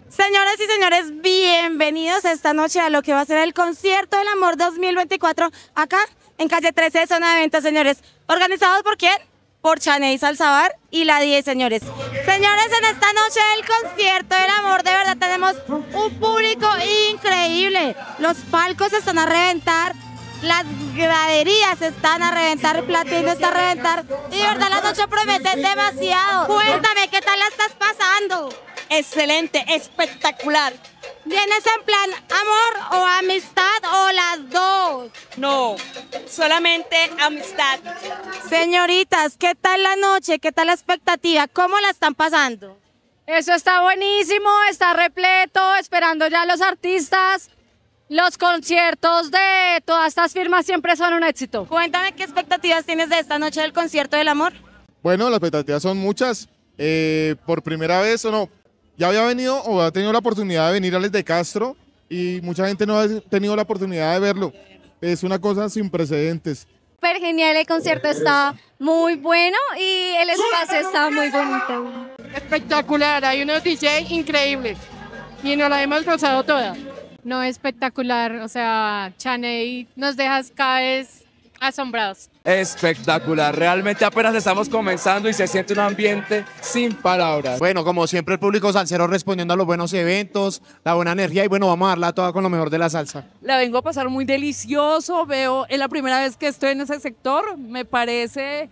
Señoras y señores, bienvenidos esta noche a lo que va a ser el Concierto del Amor 2024 acá en calle 13, zona de eventos, señores. ¿Organizados por quién? Por Chaney Salsa Bar y La 10, señores. Señores, en esta noche del Concierto del Amor, de verdad tenemos un público increíble. Los palcos están a reventar, las graderías están a reventar, el platino está a reventar. Y de verdad la noche promete demasiado. Cuéntame, ¿qué tal la estás pasando? Excelente, espectacular. ¿Vienes en plan amor o amistad o las dos? No, solamente amistad. Señoritas, ¿qué tal la noche? ¿Qué tal la expectativa? ¿Cómo la están pasando? Eso está buenísimo, está repleto, esperando ya a los artistas. Los conciertos de todas estas firmas siempre son un éxito. Cuéntame qué expectativas tienes de esta noche del Concierto del Amor. Bueno, las expectativas son muchas. Por primera vez o no, ya había venido o ha tenido la oportunidad de venir a Les de Castro y mucha gente no ha tenido la oportunidad de verlo. Es una cosa sin precedentes. Súper genial, el concierto está muy bueno y el espacio está muy bonito. Espectacular, hay unos DJ increíbles y nos la hemos gozado toda. No, espectacular, o sea, Chaney nos dejas cada vez asombrados. Espectacular, realmente apenas estamos comenzando y se siente un ambiente sin palabras. Bueno, como siempre el público salsero respondiendo a los buenos eventos, la buena energía y bueno, vamos a darla toda con lo mejor de la salsa. La vengo a pasar muy delicioso, es la primera vez que estoy en ese sector, me parece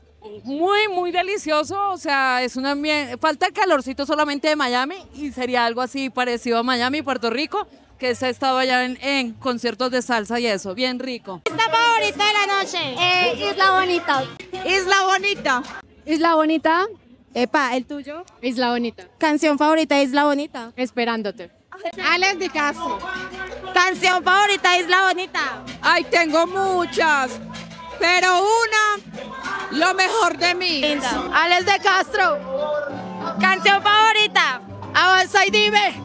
muy delicioso, o sea, es un ambiente, falta el calorcito solamente de Miami y sería algo así parecido a Miami, Puerto Rico, que se ha estado allá en conciertos de salsa y eso, bien rico. ¿Esta favorita de la noche? Isla Bonita. Isla Bonita. Isla Bonita. Epa, ¿el tuyo? Isla Bonita, Canción favorita, Isla Bonita. esperándote. Alex de Castro. Canción favorita, Isla Bonita. Ay, tengo muchas, pero una, lo mejor de mí. Alex de Castro. Canción favorita. Avanza y dime.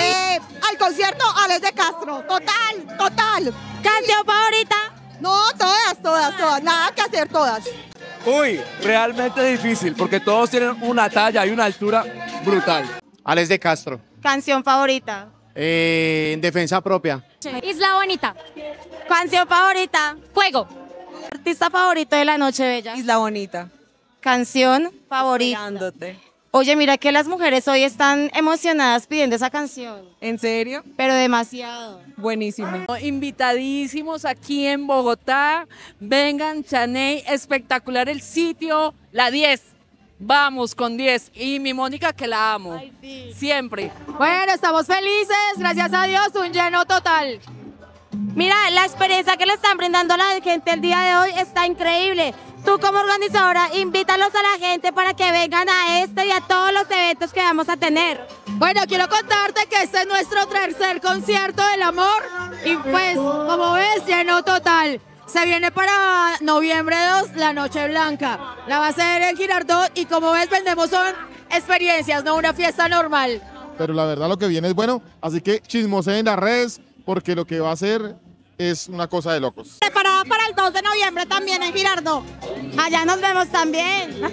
Al concierto, Alex de Castro. Total. Canción favorita. No, todas. Nada que hacer, todas. Uy, realmente difícil porque todos tienen una talla y una altura brutal. Alex de Castro, Canción favorita. en defensa propia. Isla Bonita. Canción favorita. Fuego. Artista favorito de la noche bella. Isla Bonita. Canción favorita. Esperándote. Oye, mira que las mujeres hoy están emocionadas pidiendo esa canción, ¿En serio? pero demasiado. Buenísimo. Invitadísimos aquí en Bogotá, vengan Chaney, espectacular el sitio, La 10, vamos con 10 y mi Mónica que la amo, Ay, sí. siempre. Bueno, estamos felices, gracias a Dios, un lleno total. Mira, la experiencia que le están brindando a la gente el día de hoy está increíble. Tú como organizadora, invítalos a la gente para que vengan a este y a todos los eventos que vamos a tener. Bueno, quiero contarte que este es nuestro tercer concierto del amor y pues, como ves, lleno total. Se viene para noviembre 2, la Noche Blanca. La va a hacer en Girardot y como ves, vendemos son experiencias, no una fiesta normal. Pero la verdad lo que viene es bueno, así que chismoseen en las redes porque lo que va a ser es una cosa de locos. Preparada para el 2 de noviembre también en Girardot. Allá nos vemos también. Sí.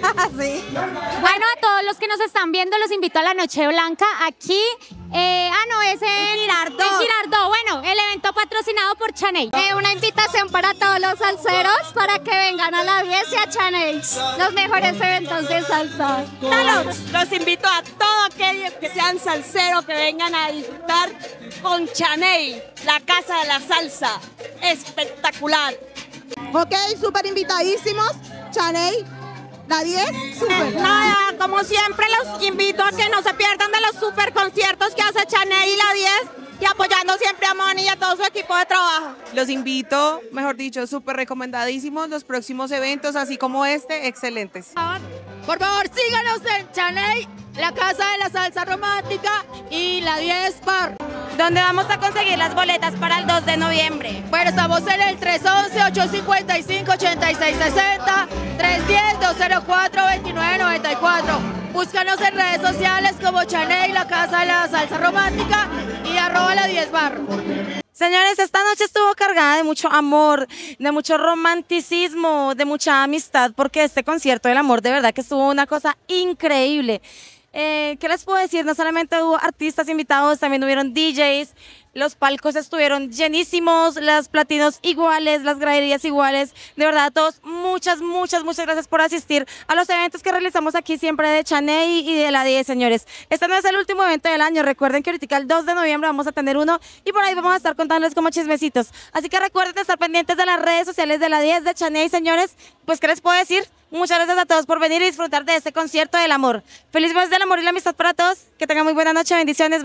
Bueno, a todos los que nos están viendo, los invito a la Noche Blanca aquí. No, es en Girardot. En Girardot, bueno, el evento patrocinado por Chaney. Una invitación para todos los salseros para que vengan a La 10 y a Chaney. Los mejores eventos de salsa. Los invito a todos aquellos que sean salseros, que vengan a disfrutar con Chaney, la casa de la salsa. Espectacular. Ok, súper invitadísimos. Chaney, La 10, súper. Nada, como siempre los invito a que no se pierdan de los super conciertos que hace Chaney y La 10 y apoyando siempre a Moni y a todo su equipo de trabajo. Los invito, mejor dicho, súper recomendadísimos los próximos eventos, así como este, excelentes. Por favor, síganos en Chaney, la casa de la salsa romántica y La 10 Bar. ¿Dónde vamos a conseguir las boletas para el 2 de noviembre? Bueno, estamos en el 311-855-8660, 310-204-2994. Búscanos en redes sociales como Chaney, la casa de la salsa romántica y @La 10 Bar. Señores, esta noche estuvo cargada de mucho amor, de mucho romanticismo, de mucha amistad, porque este concierto del amor de verdad que estuvo una cosa increíble. ¿Qué les puedo decir? No solamente hubo artistas invitados, también hubieron DJs, los palcos estuvieron llenísimos, las platinos iguales, las graderías iguales. De verdad, a todos, muchas gracias por asistir a los eventos que realizamos aquí siempre de Chaney y de la 10, señores. Este no es el último evento del año, recuerden que ahorita el 2 de noviembre vamos a tener uno y por ahí vamos a estar contándoles como chismecitos. Así que recuerden estar pendientes de las redes sociales de la 10 de Chaney, señores. Pues, ¿qué les puedo decir? Muchas gracias a todos por venir y disfrutar de este concierto del amor. Feliz mes del amor y la amistad para todos. Que tengan muy buena noche. Bendiciones.